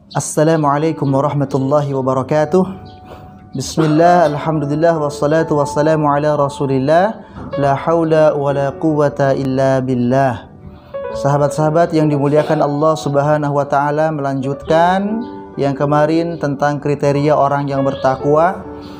Assalamualaikum warahmatullahi wabarakatuh. Bismillah, alhamdulillah, wassalatu wassalamu ala rasulillah. La haula wa la quwata illa billah. Sahabat-sahabat yang dimuliakan Allah subhanahu wa ta'ala, melanjutkan yang kemarin tentang kriteria orang yang bertakwa.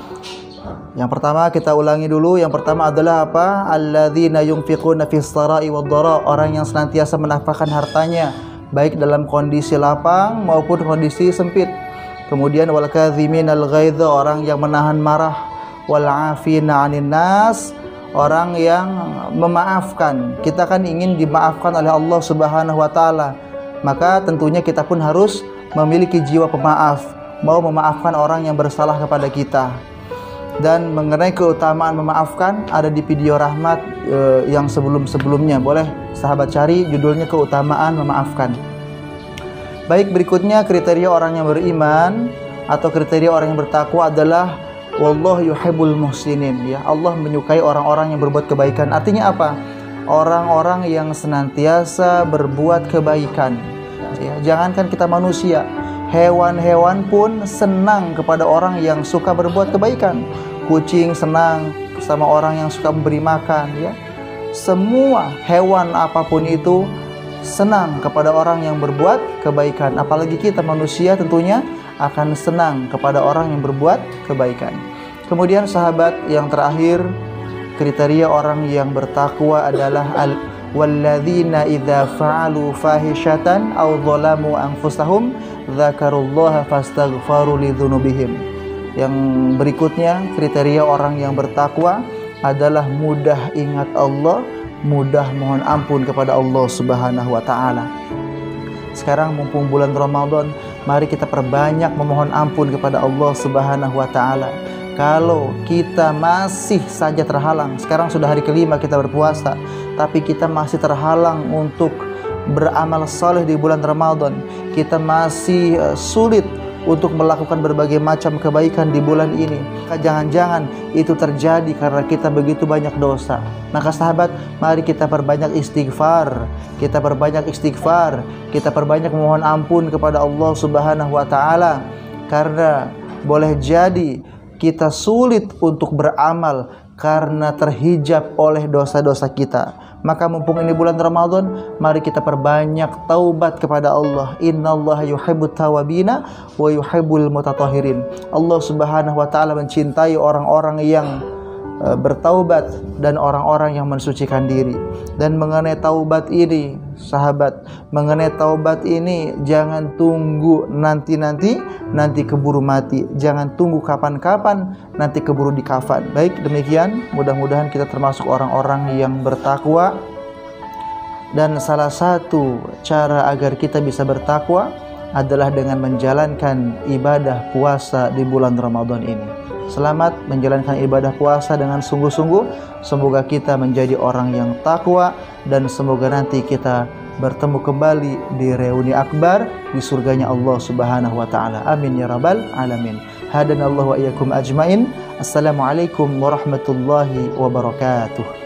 Yang pertama kita ulangi dulu. Yang pertama adalah apa? Alladzina yunfiquna fis sarai wad dhara, orang yang senantiasa menafkahkan hartanya baik dalam kondisi lapang maupun kondisi sempit. Kemudian wal kadhiminal ghaidha, orang yang menahan marah. Wal afina 'anil nas, orang yang memaafkan. Kita kan ingin dimaafkan oleh Allah Subhanahu wa taala. Maka tentunya kita pun harus memiliki jiwa pemaaf, mau memaafkan orang yang bersalah kepada kita. Dan mengenai keutamaan memaafkan ada di video Rahmat yang sebelum-sebelumnya. Boleh sahabat cari judulnya keutamaan memaafkan. Baik, berikutnya kriteria orang yang beriman atau kriteria orang yang bertakwa adalah wallahu yuhibbul muhsinin, ya. Allah menyukai orang-orang yang berbuat kebaikan. Artinya apa? Orang-orang yang senantiasa berbuat kebaikan, ya. Jangankan kita manusia, hewan-hewan pun senang kepada orang yang suka berbuat kebaikan. Kucing senang sama orang yang suka memberi makan, ya. Semua hewan apapun itu senang kepada orang yang berbuat kebaikan. Apalagi kita manusia tentunya akan senang kepada orang yang berbuat kebaikan. Kemudian sahabat yang terakhir, kriteria orang yang bertakwa adalah walladzina idza fa'alu fahishatan aw dhalamu anfusahum dzakarullaha fastaghfaru lidzunubihim. Yang berikutnya kriteria orang yang bertakwa adalah mudah ingat Allah, mudah mohon ampun kepada Allah Subhanahu wa taala. Sekarang mumpung bulan Ramadan, mari kita perbanyak memohon ampun kepada Allah Subhanahu wa taala. Kalau kita masih saja terhalang, sekarang sudah hari kelima kita berpuasa, tapi kita masih terhalang untuk beramal saleh di bulan Ramadan, kita masih sulit untuk melakukan berbagai macam kebaikan di bulan ini. Jangan-jangan itu terjadi karena kita begitu banyak dosa. Maka sahabat, mari kita perbanyak istighfar. Kita perbanyak istighfar, kita perbanyak memohon ampun kepada Allah Subhanahu wa taala. Karena boleh jadi kita sulit untuk beramal karena terhijab oleh dosa-dosa kita. Maka mumpung ini bulan Ramadan, mari kita perbanyak taubat kepada Allah. Innallaha yuhibbut tawabina wa yuhibbul mutatahhirin. Allah Subhanahu wa taala mencintai orang-orang yang bertaubat dan orang-orang yang mensucikan diri. Dan mengenai taubat ini, sahabat, mengenai taubat ini jangan tunggu nanti keburu mati. Jangan tunggu kapan-kapan nanti keburu dikafan. Baik, demikian, mudah-mudahan kita termasuk orang-orang yang bertakwa. Dan salah satu cara agar kita bisa bertakwa adalah dengan menjalankan ibadah puasa di bulan Ramadan ini. Selamat menjalankan ibadah puasa dengan sungguh-sungguh. Semoga kita menjadi orang yang takwa dan semoga nanti kita bertemu kembali di reuni akbar di surganya Allah Subhanahu wa taala. Amin ya rabbal alamin. Hadanallahu wa iyyakum ajmain. Assalamualaikum warahmatullahi wabarakatuh.